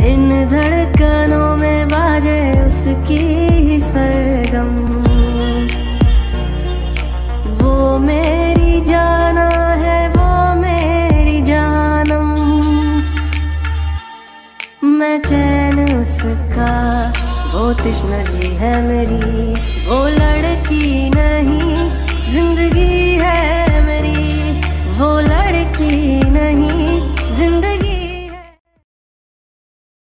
इन धड़कनों में बाजे उसकी ही सरगम। वो मेरी जाना है, वो मेरी जानम। मैं चैन उसका, वो तृष्णा जी है मेरी। वो लड़की नहीं